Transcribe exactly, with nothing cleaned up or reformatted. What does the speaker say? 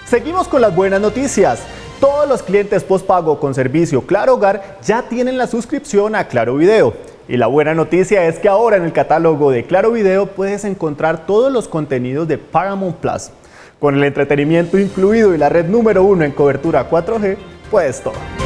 Seguimos con las buenas noticias. Todos los clientes postpago con servicio Claro Hogar ya tienen la suscripción a Claro Video. Y la buena noticia es que ahora en el catálogo de Claro Video puedes encontrar todos los contenidos de Paramount Plus. Con el entretenimiento incluido y la red número uno en cobertura cuatro G, puedes todo.